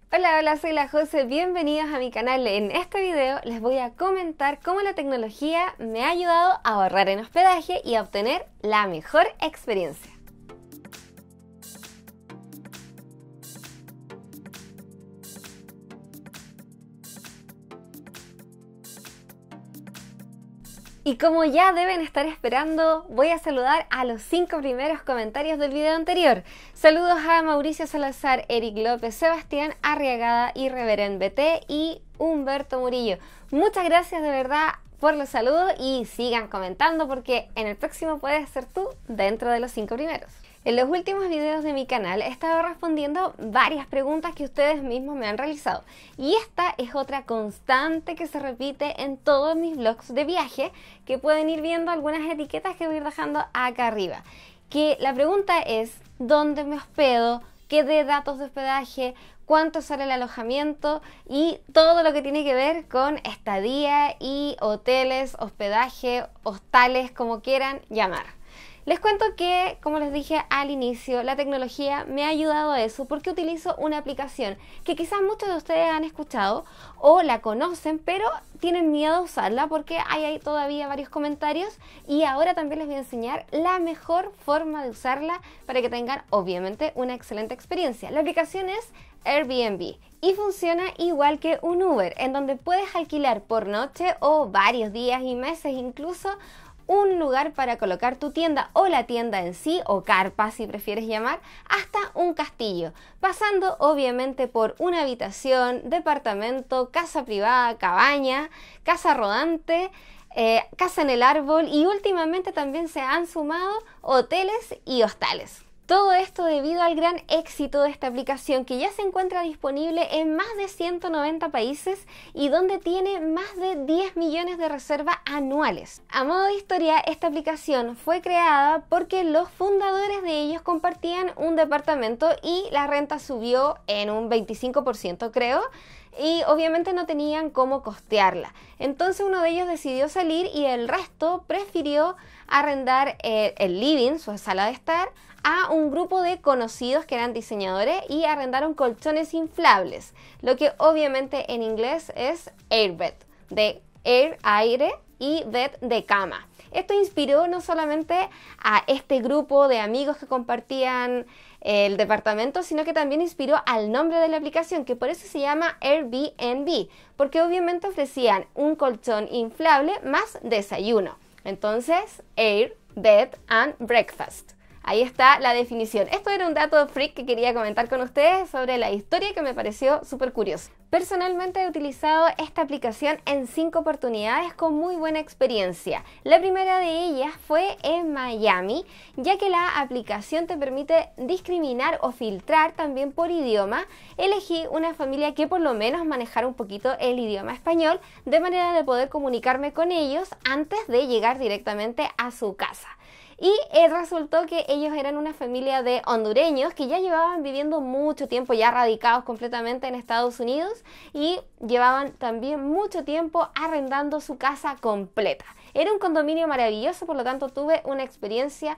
Hola, hola, soy la Jose, bienvenidos a mi canal. En este video les voy a comentar cómo la tecnología me ha ayudado a ahorrar en hospedaje y a obtener la mejor experiencia. Y como ya deben estar esperando, voy a saludar a los 5 primeros comentarios del video anterior. Saludos a Mauricio Salazar, Eric López, Sebastián Arriagada, Irreverent BT y Humberto Murillo. Muchas gracias de verdad por los saludos y sigan comentando porque en el próximo puedes ser tú dentro de los 5 primeros. En los últimos videos de mi canal he estado respondiendo varias preguntas que ustedes mismos me han realizado y esta es otra constante que se repite en todos mis vlogs de viaje, que pueden ir viendo algunas etiquetas que voy a ir dejando acá arriba. Que la pregunta es ¿dónde me hospedo? ¿Qué de datos de hospedaje? ¿Cuánto sale el alojamiento? Y todo lo que tiene que ver con estadía y hoteles, hospedaje, hostales, como quieran llamar. Les cuento que, como les dije al inicio, la tecnología me ha ayudado a eso porque utilizo una aplicación que quizás muchos de ustedes han escuchado o la conocen, pero tienen miedo a usarla porque hay todavía varios comentarios y ahora también les voy a enseñar la mejor forma de usarla para que tengan, obviamente, una excelente experiencia. La aplicación es Airbnb y funciona igual que un Uber, en donde puedes alquilar por noche o varios días y meses incluso un lugar para colocar tu tienda o la tienda en sí, o carpa si prefieres llamar, hasta un castillo, pasando obviamente por una habitación, departamento, casa privada, cabaña, casa rodante, casa en el árbol y últimamente también se han sumado hoteles y hostales. Todo esto debido al gran éxito de esta aplicación que ya se encuentra disponible en más de 190 países y donde tiene más de 10 millones de reservas anuales. A modo de historia, esta aplicación fue creada porque los fundadores de ellos compartían un departamento y la renta subió en un 25% creo, y obviamente no tenían cómo costearla. Entonces uno de ellos decidió salir y el resto prefirió arrendar el living, su sala de estar, a un grupo de conocidos que eran diseñadores y arrendaron colchones inflables, lo que obviamente en inglés es airbed, de air, aire, y bed, de cama. Esto inspiró no solamente a este grupo de amigos que compartían el departamento, sino que también inspiró al nombre de la aplicación, que por eso se llama Airbnb, porque obviamente ofrecían un colchón inflable más desayuno. Entonces, Air, Bed and Breakfast. Ahí está la definición. Esto era un dato freak que quería comentar con ustedes sobre la historia que me pareció súper curioso. Personalmente he utilizado esta aplicación en 5 oportunidades con muy buena experiencia. La primera de ellas fue en Miami, ya que la aplicación te permite discriminar o filtrar también por idioma. Elegí una familia que por lo menos manejara un poquito el idioma español, de manera de poder comunicarme con ellos antes de llegar directamente a su casa. Y resultó que ellos eran una familia de hondureños que ya llevaban viviendo mucho tiempo, ya radicados completamente en Estados Unidos, y llevaban también mucho tiempo arrendando su casa completa. Era un condominio maravilloso, por lo tanto tuve una experiencia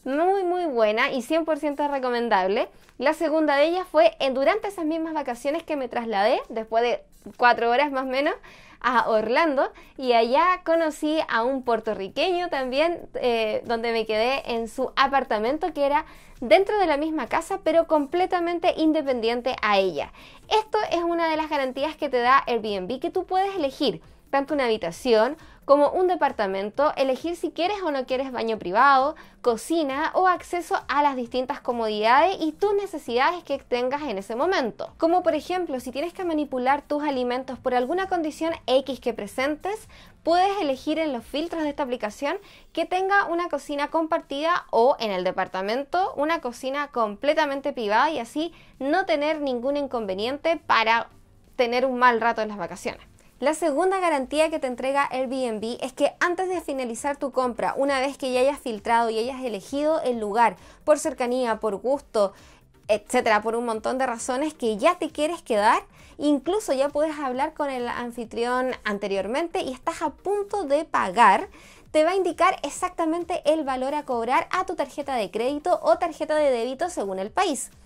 muy buena y 100% recomendable. La segunda de ellas fue durante esas mismas vacaciones que me trasladé, después de 4 horas más o menos, a Orlando, y allá conocí a un puertorriqueño también, donde me quedé en su apartamento que era dentro de la misma casa pero completamente independiente a ella. Esto es una de las garantías que te da Airbnb, que tú puedes elegir tanto una habitación como un departamento, elegir si quieres o no quieres baño privado, cocina o acceso a las distintas comodidades y tus necesidades que tengas en ese momento. Como por ejemplo, si tienes que manipular tus alimentos por alguna condición X que presentes, puedes elegir en los filtros de esta aplicación que tenga una cocina compartida o en el departamento una cocina completamente privada y así no tener ningún inconveniente para tener un mal rato en las vacaciones. La segunda garantía que te entrega Airbnb es que antes de finalizar tu compra, una vez que ya hayas filtrado y hayas elegido el lugar por cercanía, por gusto, etcétera, por un montón de razones que ya te quieres quedar, incluso ya puedes hablar con el anfitrión anteriormente y estás a punto de pagar, te va a indicar exactamente el valor a cobrar a tu tarjeta de crédito o tarjeta de débito según el país.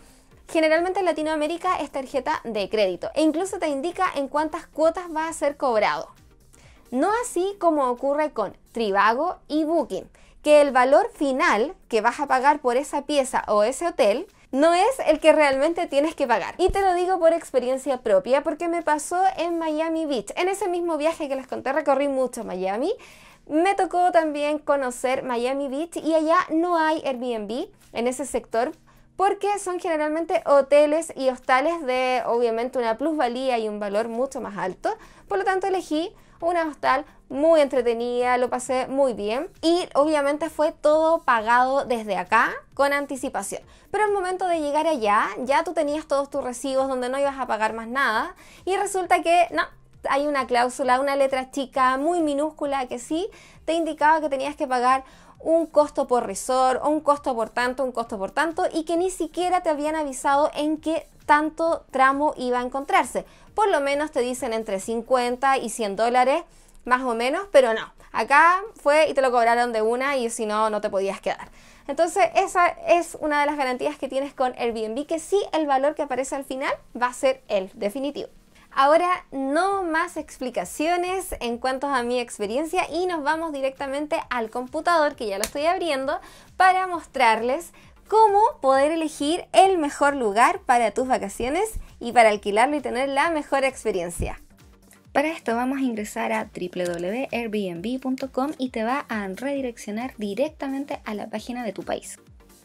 Generalmente en Latinoamérica es tarjeta de crédito e incluso te indica en cuántas cuotas va a ser cobrado. No así como ocurre con Trivago y Booking, que el valor final que vas a pagar por esa pieza o ese hotel no es el que realmente tienes que pagar. Y te lo digo por experiencia propia porque me pasó en Miami Beach. En ese mismo viaje que les conté recorrí mucho Miami. Me tocó también conocer Miami Beach y allá no hay Airbnb en ese sector porque son generalmente hoteles y hostales de obviamente una plusvalía y un valor mucho más alto. Por lo tanto elegí una hostal muy entretenida, lo pasé muy bien y obviamente fue todo pagado desde acá con anticipación. Pero al momento de llegar allá ya tú tenías todos tus recibos donde no ibas a pagar más nada y resulta que no, hay una cláusula, una letra chica muy minúscula que sí te indicaba que tenías que pagar un costo por resort o un costo por tanto y que ni siquiera te habían avisado en qué tanto tramo iba a encontrarse. Por lo menos te dicen entre 50 y 100 dólares más o menos, pero no. Acá fue y te lo cobraron de una y si no, no te podías quedar. Entonces esa es una de las garantías que tienes con Airbnb, que sí el valor que aparece al final va a ser el definitivo. Ahora no más explicaciones en cuanto a mi experiencia y nos vamos directamente al computador, que ya lo estoy abriendo, para mostrarles cómo poder elegir el mejor lugar para tus vacaciones y para alquilarlo y tener la mejor experiencia. Para esto vamos a ingresar a www.airbnb.com y te va a redireccionar directamente a la página de tu país.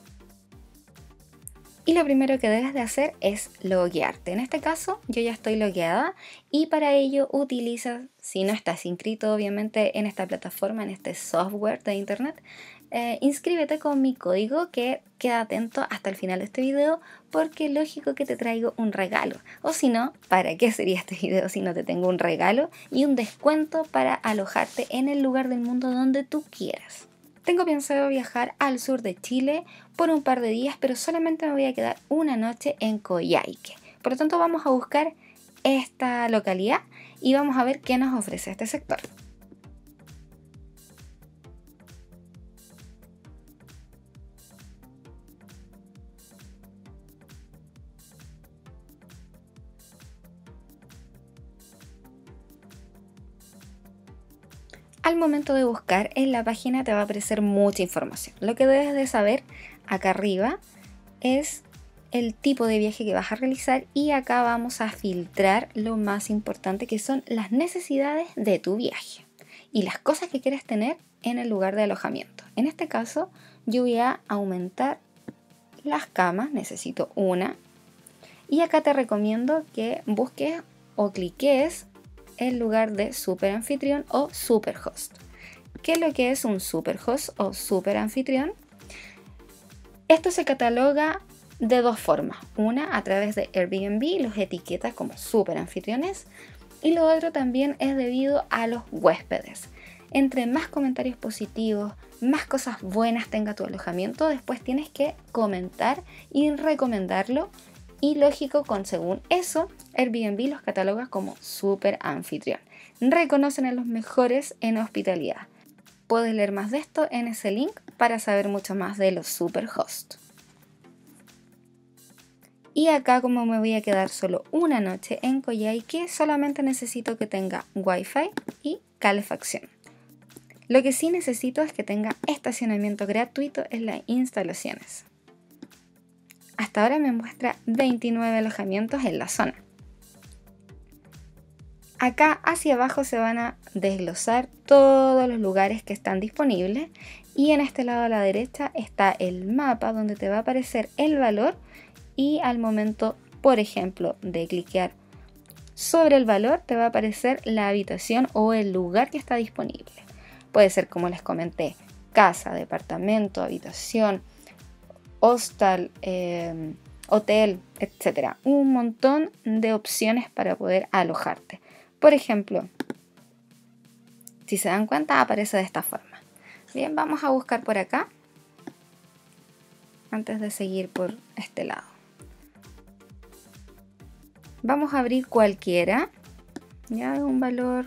Y lo primero que debes de hacer es loguearte. En este caso yo ya estoy logueada y para ello utilizas, si no estás inscrito obviamente en esta plataforma, en este software de internet, inscríbete con mi código, que queda atento hasta el final de este video porque es lógico que te traigo un regalo. O si no, ¿para qué sería este video si no te tengo un regalo y un descuento para alojarte en el lugar del mundo donde tú quieras? Tengo pensado viajar al sur de Chile por un par de días, pero solamente me voy a quedar una noche en Coyhaique. Por lo tanto, vamos a buscar esta localidad y vamos a ver qué nos ofrece este sector. Al momento de buscar en la página te va a aparecer mucha información. Lo que debes de saber acá arriba es el tipo de viaje que vas a realizar y acá vamos a filtrar lo más importante, que son las necesidades de tu viaje y las cosas que quieres tener en el lugar de alojamiento. En este caso yo voy a aumentar las camas, necesito una, y acá te recomiendo que busques o cliques el lugar de super anfitrión o superhost. ¿Qué es lo que es un superhost o super anfitrión? Esto se cataloga de dos formas. Una, a través de Airbnb, los etiqueta como super anfitriones, y lo otro también es debido a los huéspedes. Entre más comentarios positivos, más cosas buenas tenga tu alojamiento, después tienes que comentar y recomendarlo. Y lógico, según eso, Airbnb los cataloga como super anfitrión. Reconocen a los mejores en hospitalidad. Puedes leer más de esto en ese link para saber mucho más de los superhosts. Y acá, como me voy a quedar solo una noche en Coyhaique, solamente necesito que tenga Wi-Fi y calefacción. Lo que sí necesito es que tenga estacionamiento gratuito en las instalaciones. Hasta ahora me muestra 29 alojamientos en la zona. Acá hacia abajo se van a desglosar todos los lugares que están disponibles y en este lado a la derecha está el mapa donde te va a aparecer el valor y al momento, por ejemplo, de cliquear sobre el valor te va a aparecer la habitación o el lugar que está disponible. Puede ser, como les comenté, casa, departamento, habitación, hostal, hotel, etc. Un montón de opciones para poder alojarte. Por ejemplo, si se dan cuenta, aparece de esta forma. Bien, vamos a buscar por acá antes de seguir por este lado. Vamos a abrir cualquiera, ya de un valor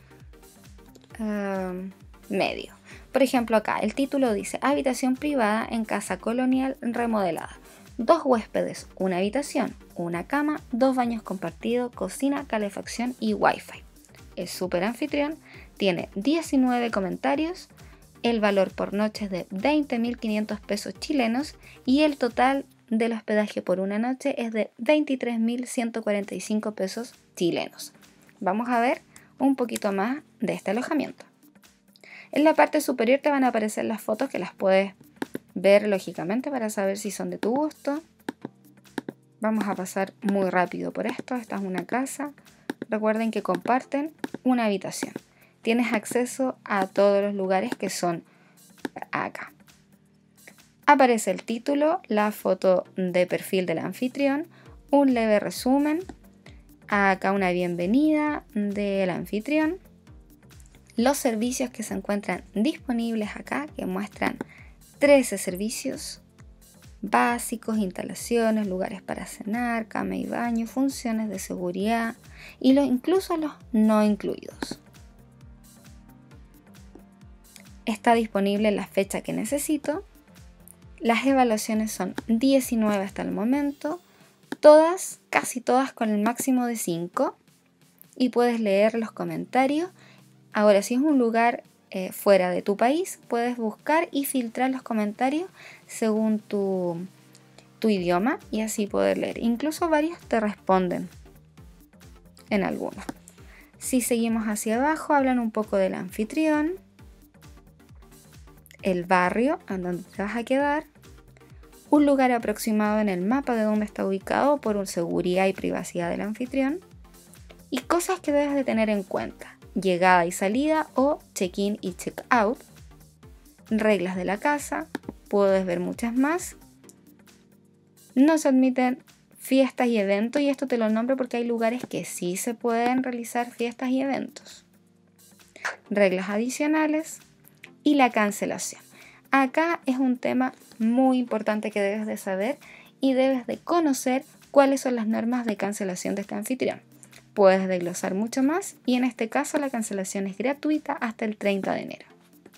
medio. Por ejemplo, acá el título dice habitación privada en casa colonial remodelada. 2 huéspedes, una habitación, una cama, 2 baños compartidos, cocina, calefacción y wifi. Es súper anfitrión, tiene 19 comentarios, el valor por noche es de 20.500 pesos chilenos y el total del hospedaje por una noche es de 23.145 pesos chilenos. Vamos a ver un poquito más de este alojamiento. En la parte superior te van a aparecer las fotos que las puedes ver lógicamente para saber si son de tu gusto. Vamos a pasar muy rápido por esto. Esta es una casa. Recuerden que comparten una habitación. Tienes acceso a todos los lugares que son acá. Aparece el título, la foto de perfil del anfitrión, un leve resumen, acá una bienvenida del anfitrión, los servicios que se encuentran disponibles acá, que muestran 13 servicios básicos, instalaciones, lugares para cenar, cama y baño, funciones de seguridad y incluso los no incluidos. Está disponible la fecha que necesito. Las evaluaciones son 19 hasta el momento, todas, casi todas con el máximo de 5 y puedes leer los comentarios. Ahora, si es un lugar fuera de tu país, puedes buscar y filtrar los comentarios según tu idioma y así poder leer. Incluso varios te responden en algunos. Si seguimos hacia abajo, hablan un poco del anfitrión, el barrio en donde te vas a quedar, un lugar aproximado en el mapa de donde está ubicado por seguridad y privacidad del anfitrión y cosas que debes de tener en cuenta: llegada y salida o check-in y check-out, reglas de la casa, puedes ver muchas más. No se admiten fiestas y eventos, y esto te lo nombro porque hay lugares que sí se pueden realizar fiestas y eventos. Reglas adicionales y la cancelación. Acá es un tema muy importante que debes de saber y debes de conocer cuáles son las normas de cancelación de este anfitrión. Puedes desglosar mucho más y en este caso la cancelación es gratuita hasta el 30 de enero.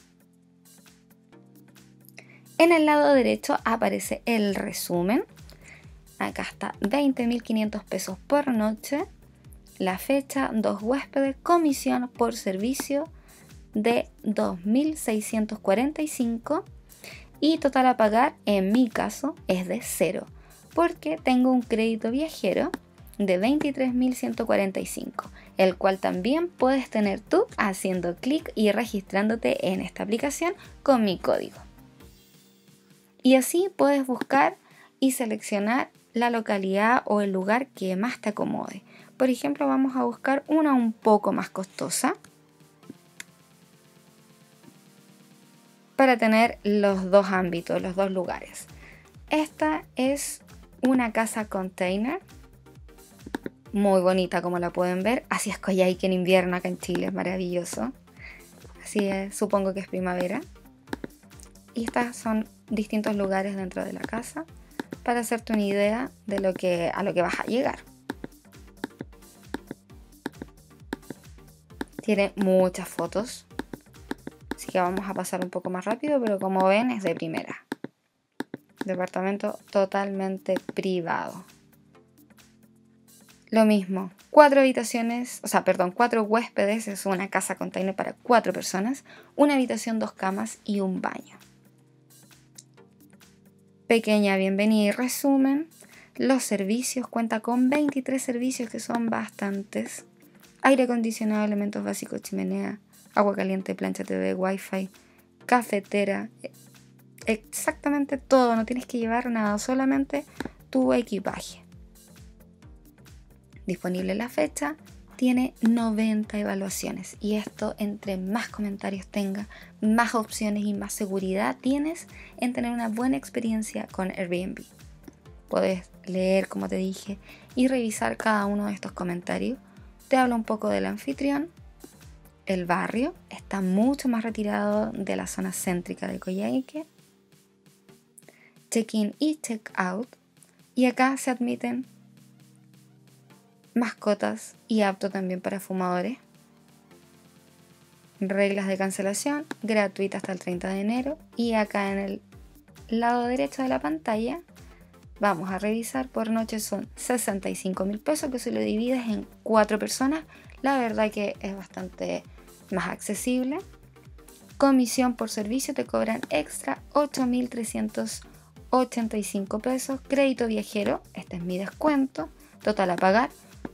En el lado derecho aparece el resumen. Acá está 20.500 pesos por noche, la fecha, 2 huéspedes, comisión por servicio de 2.645 y total a pagar en mi caso es de 0 porque tengo un crédito viajero de 23.145, el cual también puedes tener tú haciendo clic y registrándote en esta aplicación con mi código. Y así puedes buscar y seleccionar la localidad o el lugar que más te acomode. Por ejemplo, vamos a buscar una un poco más costosa para tener los dos ámbitos, los dos lugares. Esta es una casa container, muy bonita como la pueden ver. Así es Coyhaique en invierno acá en Chile, es maravilloso. Así es, supongo que es primavera. Y estas son distintos lugares dentro de la casa para hacerte una idea de a lo que vas a llegar. Tiene muchas fotos, así que vamos a pasar un poco más rápido, pero como ven es de primera. Departamento totalmente privado. Lo mismo, 4 huéspedes, es una casa container para 4 personas, una habitación, 2 camas y un baño. Pequeña bienvenida y resumen. Los servicios, cuenta con 23 servicios que son bastantes. Aire acondicionado, elementos básicos, chimenea, agua caliente, plancha TV, wifi, cafetera, exactamente todo, no tienes que llevar nada, solamente tu equipaje. Disponible la fecha, tiene 90 evaluaciones y esto, entre más comentarios tenga, más opciones y más seguridad tienes en tener una buena experiencia con Airbnb. Puedes leer, como te dije, y revisar cada uno de estos comentarios. Te hablo un poco del anfitrión. El barrio está mucho más retirado de la zona céntrica de Coyhaique. Check-in y check-out. Y acá se admiten mascotas y apto también para fumadores. Reglas de cancelación, gratuita hasta el 30 de enero. Y acá en el lado derecho de la pantalla Vamos a revisar, por noche son 65.000 pesos, que si lo divides en 4 personas, la verdad que es bastante más accesible. Comisión por servicio te cobran extra 8.385 pesos. Crédito viajero, este es mi descuento. Total a pagar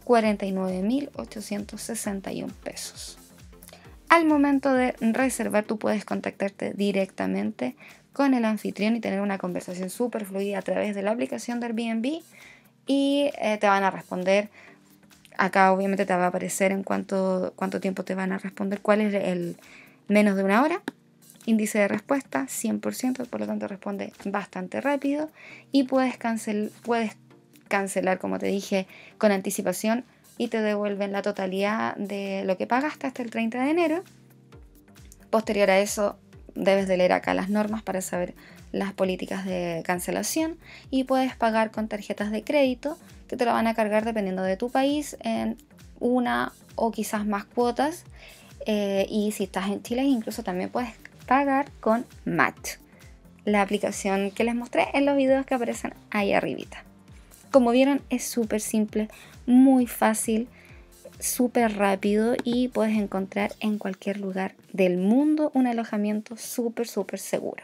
49.861 pesos. Al momento de reservar, tú puedes contactarte directamente con el anfitrión y tener una conversación súper fluida a través de la aplicación de Airbnb y te van a responder. Acá obviamente te va a aparecer en cuánto tiempo te van a responder, cuál es el menos de una hora. Índice de respuesta 100%, por lo tanto responde bastante rápido y puedes cancelar, como te dije, con anticipación y te devuelven la totalidad de lo que pagaste hasta el 30 de enero. Posterior a eso, debes de leer acá las normas para saber las políticas de cancelación y puedes pagar con tarjetas de crédito que te lo van a cargar dependiendo de tu país en una o quizás más cuotas, y si estás en Chile incluso también puedes pagar con Match, la aplicación que les mostré en los videos que aparecen ahí arribita. Como vieron, es súper simple, muy fácil, súper rápido y puedes encontrar en cualquier lugar del mundo un alojamiento súper seguro.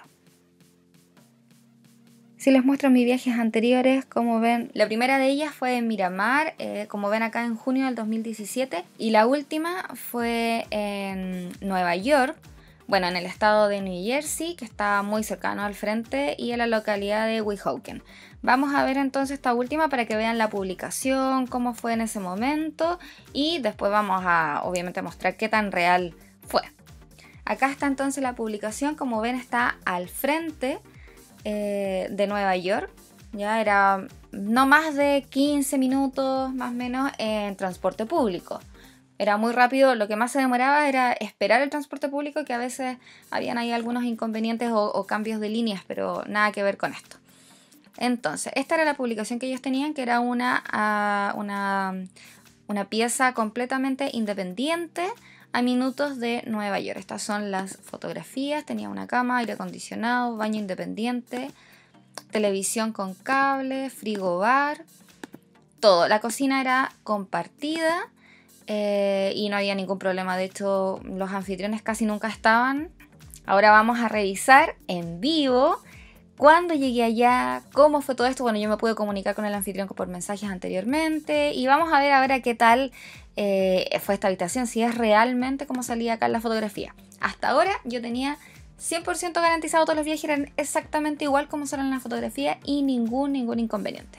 Si les muestro mis viajes anteriores, como ven, la primera de ellas fue en Miramar, como ven acá en junio del 2017, y la última fue en Nueva York, bueno, en el estado de New Jersey, que está muy cercano al frente, y en la localidad de Weehawken. Vamos a ver entonces esta última para que vean la publicación, cómo fue en ese momento, y después vamos a obviamente mostrar qué tan real fue. Acá está entonces la publicación, como ven está al frente de Nueva York. Ya era no más de 15 minutos más o menos en transporte público. Era muy rápido, lo que más se demoraba era esperar el transporte público, que a veces habían ahí algunos inconvenientes o cambios de líneas, pero nada que ver con esto. Entonces, esta era la publicación que ellos tenían, que era una pieza completamente independiente a minutos de Nueva York. Estas son las fotografías, tenía una cama, aire acondicionado, baño independiente, televisión con cable, frigobar, todo. La cocina era compartida y no había ningún problema. De hecho, los anfitriones casi nunca estaban. Ahora vamos a revisar en vivo cuándo llegué allá, cómo fue todo esto. Bueno, yo me pude comunicar con el anfitrión por mensajes anteriormente y vamos a ver ahora qué tal fue esta habitación, si es realmente como salía acá en la fotografía. Hasta ahora yo tenía 100% garantizado, todos los viajes eran exactamente igual como salen en la fotografía y ningún inconveniente.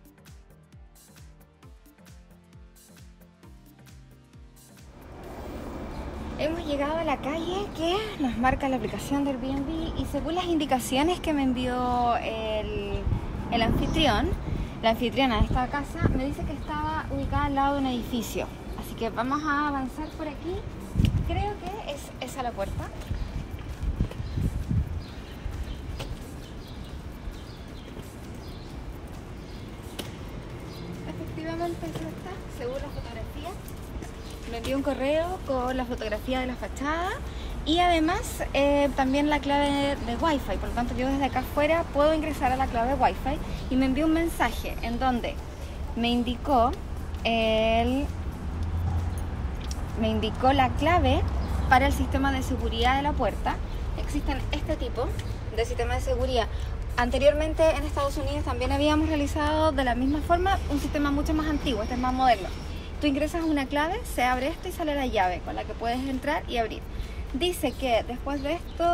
Hemos llegado a la calle que nos marca la aplicación de Airbnb y según las indicaciones que me envió el anfitrión, la anfitriona de esta casa me dice que estaba ubicada al lado de un edificio. Así que vamos a avanzar por aquí. Creo que es esa la puerta. Efectivamente es esta, según la fotografía. Me envió un correo con la fotografía de la fachada y además también la clave de Wi-Fi. Por lo tanto, yo desde acá afuera puedo ingresar a la clave de Wi-Fi y me envió un mensaje en donde me indicó la clave para el sistema de seguridad de la puerta. Existen este tipo de sistema de seguridad. Anteriormente en Estados Unidos también habíamos realizado de la misma forma un sistema mucho más antiguo, este es más moderno. Tú ingresas una clave, se abre esto y sale la llave con la que puedes entrar y abrir. Dice que después de esto,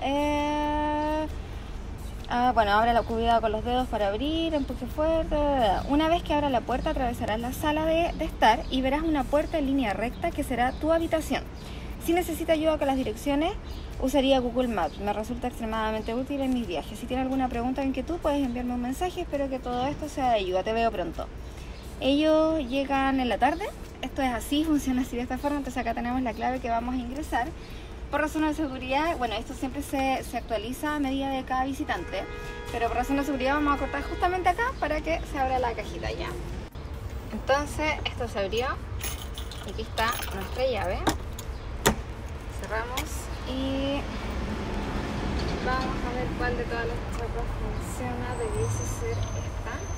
bueno, abre la cuidado con los dedos para abrir, empuje fuerte. Una vez que abra la puerta, atravesarás la sala de estar y verás una puerta en línea recta que será tu habitación. Si necesita ayuda con las direcciones, usaría Google Maps. Me resulta extremadamente útil en mis viajes. Si tienes alguna pregunta o inquietud, puedes enviarme un mensaje. Espero que todo esto sea de ayuda. Te veo pronto. Ellos llegan en la tarde. Esto es así, funciona así de esta forma. Entonces acá tenemos la clave que vamos a ingresar. Por razones de seguridad, bueno, esto siempre se actualiza a medida de cada visitante. Pero por razones de seguridad vamos a cortar justamente acá para que se abra la cajita ya. Entonces esto se abrió. Aquí está nuestra llave. Cerramos y vamos a ver cuál de todas las chapas funciona. Debiese ser esta.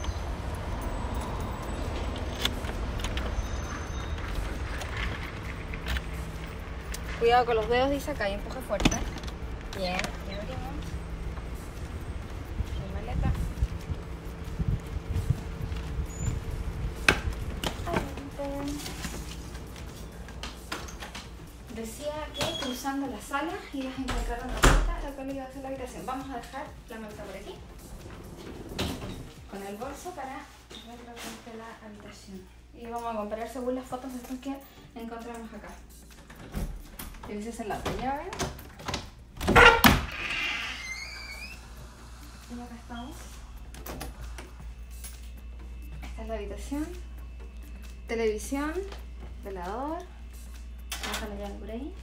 Cuidado con los dedos, dice acá, y empuja fuerte. Bien, y abrimos. Mi maleta. Decía que cruzando la sala ibas a encontrar una puerta a la cual iba a ser la habitación. Vamos a dejar la maleta por aquí con el bolso para ver lo que es la habitación. Y vamos a comparar según las fotos de estos que encontramos acá. Y ese es el lado de llave. Y acá estamos. Esta es la habitación. Televisión, velador. Baja la llave por ahí.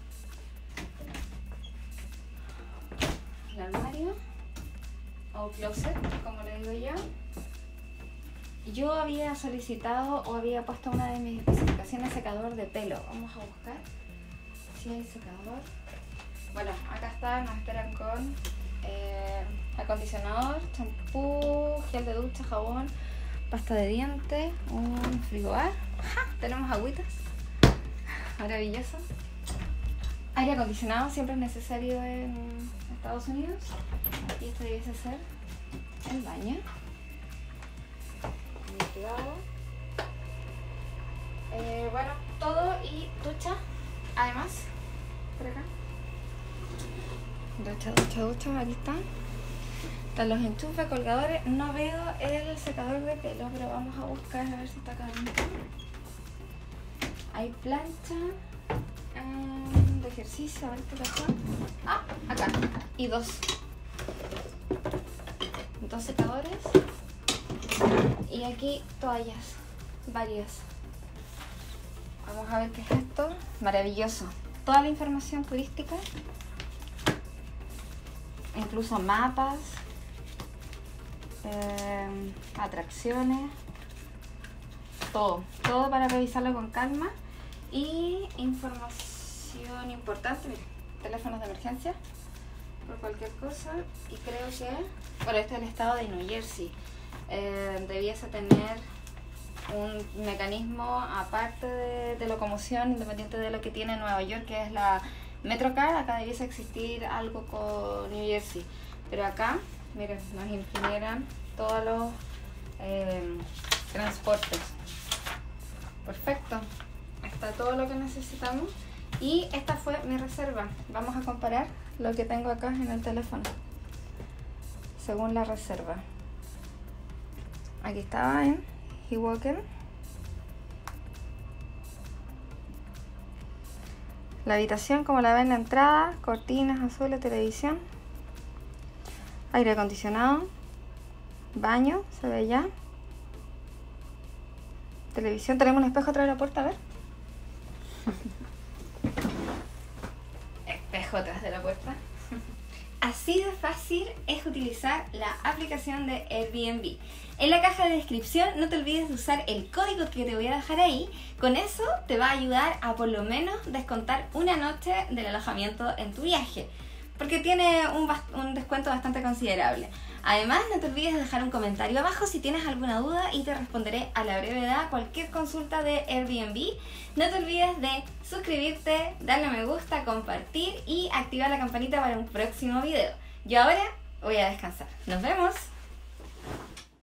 El armario o closet, como le digo yo. Yo había solicitado o había puesto una de mis especificaciones secador de pelo. Vamos a buscar si hay secador. Bueno, acá está, nos esperan con acondicionador, champú, gel de ducha, jabón, pasta de dientes, un frigobar. Tenemos agüitas. Maravilloso. Aire acondicionado siempre es necesario en Estados Unidos. Y este debiese ser el baño. Bueno, todo y ducha. Además, por acá. Ducha, aquí está. Están los enchufes, colgadores. No veo el secador de pelo, pero vamos a buscar a ver si está acá adentro. Hay plancha de ejercicio, a ver qué pasó. Ah, acá. Y dos secadores. Y aquí toallas, varias. Vamos a ver qué es esto. Maravilloso. Toda la información turística. Incluso mapas. Atracciones. Todo para revisarlo con calma. Y información importante, miren, teléfonos de emergencia por cualquier cosa. Y creo que, bueno, este es el estado de New Jersey. Debiese tener un mecanismo aparte de locomoción, independiente de lo que tiene Nueva York, que es la Metrocar. Acá debiese existir algo con New Jersey, pero acá, miren, nos imprimieran todos los transportes. Perfecto, está todo lo que necesitamos. Y esta fue mi reserva. Vamos a comparar lo que tengo acá en el teléfono según la reserva. Aquí estaba en Hoboken. La habitación como la ven en la entrada, cortinas azules, televisión, aire acondicionado, baño, se ve ya, televisión, tenemos un espejo atrás de la puerta, a ver. Espejo atrás de la puerta. Así de fácil es utilizar la aplicación de Airbnb. En la caja de descripción no te olvides de usar el código que te voy a dejar ahí. Con eso te va a ayudar a por lo menos descontar una noche del alojamiento en tu viaje, porque tiene un descuento bastante considerable. Además, no te olvides de dejar un comentario abajo si tienes alguna duda y te responderé a la brevedad cualquier consulta de Airbnb. No te olvides de suscribirte, darle a me gusta, compartir y activar la campanita para un próximo video. Yo ahora voy a descansar. ¡Nos vemos!